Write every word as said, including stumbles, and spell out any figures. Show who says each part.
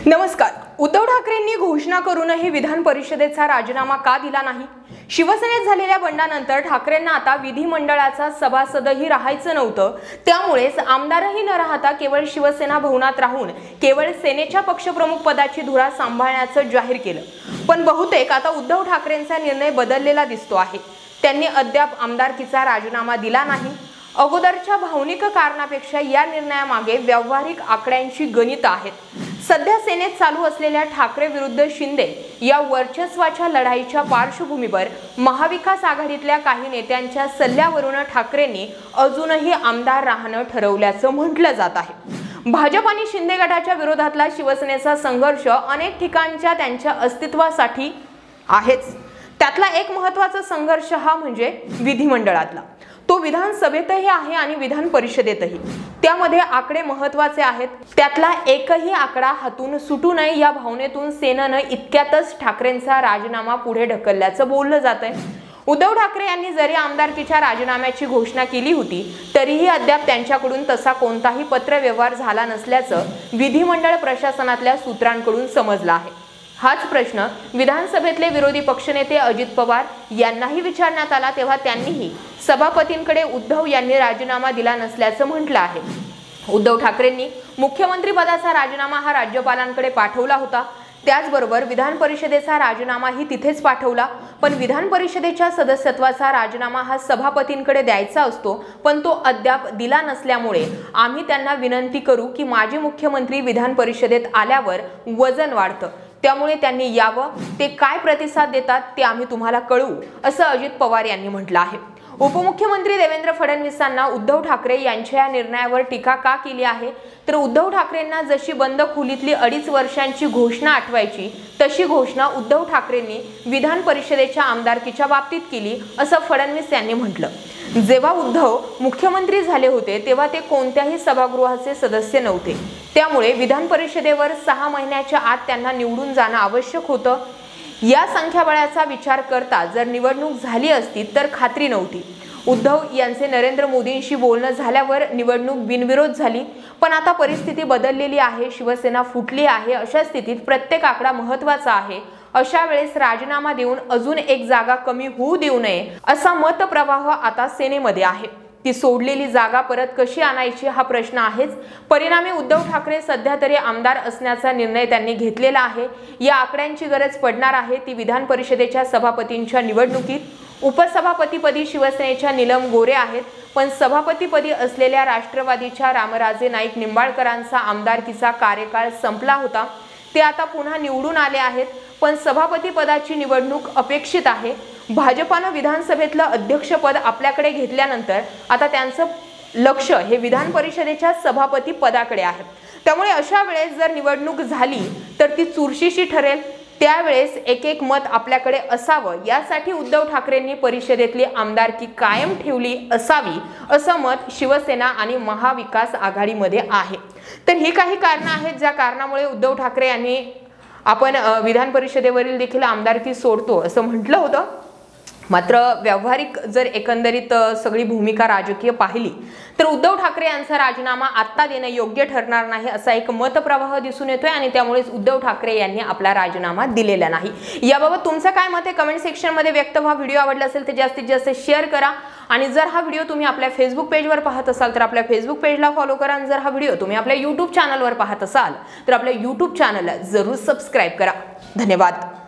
Speaker 1: नमस्कार। उद्धव ठाकरेंनी घोषणा करूनही विधान परिषदेचा राजीनामा का दिला नाही? शिवसेनेत झालेल्या बंडानंतर ठाकरेंना आता विधिमंडळाचा सभासदही राहायचं नव्हतं। त्यामुळेच आमदारही न राहता केवळ शिवसेना भवनात राहून केवळ सेनेच्या पक्षप्रमुख पदाची धुरा सांभाळण्याचं जाहीर केलं। पण बहुतेक आता उद्धव ठाकरेंचा निर्णय बदललेला दिसतो आहे। त्यांनी अद्याप आमदारकीचा राजीनामा दिला नाही। अगोदरच्या भावनिक कारणापेक्षा या निर्णयामागे व्यावहारिक आकड्यांची गणित आहेत। सध्या सेनेत चालू असलेल्या ठाकरे विरुद्ध शिंदे या वर्चस्वाच्या लढाईच्या पार्श्वभूमीवर महाविकास आघाडीतल्या काही नेत्यांच्या सल्ल्यावरून ठाकरेंनी अजूनही आमदार राहणं ठरवल्याचं म्हटलं जात आहे। भाजप आणि शिंदे गटाच्या विरोधातला शिवसेनेचा संघर्ष अनेक ठिकाणच्या त्यांच्या अस्तित्वासाठी आहेच। त्यातला एक महत्त्वाचा संघर्ष हा म्हणजे विधिमंडळातला। तो विधानसभेतही आहे आणि विधान परिषदेतही। त्यामध्ये आकडे महत्त्वाचे आहेत। त्यातला एकही आकडा हातून सुटू नये या भावनेतून सेनेनं इतक्यातच ठाकरेंचा राजीनामा पुढे ढकलल्याचं बोललं जातंय। उद्धव ठाकरे यांनी जरी आमदारकीच्या राजीनाम्याची घोषणा केली होती तरीही अद्याप त्यांच्याकडून तसा कोणताही पत्रव्यवहार झाला नसल्याचं विधिमंडळ प्रशासनातल्या सूत्रांकडून समजलं आहे। हाच प्रश्न विधानसभेतले विरोधी पक्षनेते अजित पवार यांनाही विचारण्यात आला, तेव्हा त्यांनीही सभापतींकडे उद्धव यांनी राजीनामा दिला नसल्याचं म्हटलं आहे। उद्धव ठाकरेंनी मुख्यमंत्री पदाचा राजीनामा हा राज्यपालांकडे पाठवला होता। त्याचबरोबर विधान परिषदेचा राजीनामाही तिथेच पाठवला। पण विधान परिषदेच्या सदस्यत्वाचा राजीनामा हा सभापतींकडे द्यायचा असतो, पण तो अद्याप दिला नसल्यामुळे आम्ही त्यांना विनंती करू की माजी मुख्यमंत्री विधान परिषदेत आल्यावर वजन वाढतं, त्यामुळे त्यांनी यावं। ते काय प्रतिसाद देतात ते आम्ही तुम्हाला कळवू, असं अजित पवार यांनी म्हटलं आहे। उपमुख्यमंत्री देवेंद्र फडणवीसांना उद्धव ठाकरे यांच्या या निर्णयावर टीका का केली आहे? तर उद्धव ठाकरेंना जशी बंद खोलीतली अडीच वर्षांची घोषणा आठवायची तशी घोषणा उद्धव ठाकरेंनी विधान परिषदेच्या आमदारकीच्या बाबतीत केली, असं फडणवीस यांनी म्हटलं। जेव्हा उद्धव मुख्यमंत्री झाले होते तेव्हा ते कोणत्याही सभागृहाचे सदस्य नव्हते, त्यामुळे विधान परिषदेवर सहा महिन्याच्या आत त्यांना निवडून जाणं आवश्यक होतं। या संख्याबळाचा विचार करता जर निवडणूक झाली असती तर खात्री नव्हती। उद्धव यांचे नरेंद्र मोदींशी बोलणं झाल्यावर निवडणूक बिनविरोध झाली, पण आता परिस्थिती बदललेली आहे, शिवसेना फुटली आहे। अशा स्थितीत प्रत्येक आकडा महत्त्वाचा आहे। अशा वेळेस राजीनामा देऊन अजून एक जागा कमी होऊ देऊ नये असा मतप्रवाह आता सेनेमध्ये आहे। ती सोडलेली जागा परत कशी आणायची हा प्रश्न आहेच। परिणामी उद्धव ठाकरे सध्या तरी आमदार असण्याचा निर्णय त्यांनी घेतलेला आहे। या आकड्यांची गरज पडणार आहे ती विधान परिषदेच्या सभापतींच्या निवडणुकीत। उपसभापतीपदी शिवसेनेच्या नीलम गोरे आहेत, पण सभापतीपदी असलेल्या राष्ट्रवादीच्या रामराजे नाईक निंबाळकरांचा आमदारकीचा कार्यकाळ संपला होता। ते आता पुन्हा निवडून आले आहेत, पण सभापती पदाची निवडणूक अपेक्षित आहे। भाजपानं विधानसभेतलं अध्यक्षपद आपल्याकडे घेतल्यानंतर आता त्यांचं लक्ष हे विधान परिषदेच्या सभापती पदाकडे आहे। त्यामुळे अशा वेळेस जर निवडणूक झाली तर ती चुरशीची ठरेल। त्यावेळेस एक एक मत आपल्याकडे असावं यासाठी उद्धव ठाकरेंनी परिषदेतली आमदारकी कायम ठेवली असावी असं मत शिवसेना आणि महाविकास आघाडीमध्ये आहे। तर ही काही कारणं आहेत ज्या कारणामुळे उद्धव ठाकरे यांनी आपण विधान परिषदेवरील देखील आमदारकी सोडतो असं म्हटलं होतं। मात्र व्यावहारिक जर एकंदरीत सगळी भूमिका राजकीय पाहिली तर उद्धव ठाकरे यांचा राजीनामा आत्ता देणं योग्य ठरणार नाही असा एक मतप्रवाह दिसून येतोय आणि त्यामुळेच उद्धव ठाकरे यांनी आपला राजीनामा दिलेला नाही। याबाबत तुमचं काय मत आहे कमेंट सेक्शन मध्ये व्यक्त व्हा। व्हिडिओ आवडला असेल तर जास्तीत जास्त शेअर करा आणि जर हा व्हिडिओ तुम्ही आपल्या फेसबुक पेजवर पाहत असाल तर आपल्या फेसबुक पेजला फॉलो करा आणि जर हा व्हिडिओ तुम्ही आपल्या यूट्यूब चॅनलवर पाहत असाल तर आपल्या यूट्यूब चॅनलला जरूर सबस्क्राईब करा। धन्यवाद।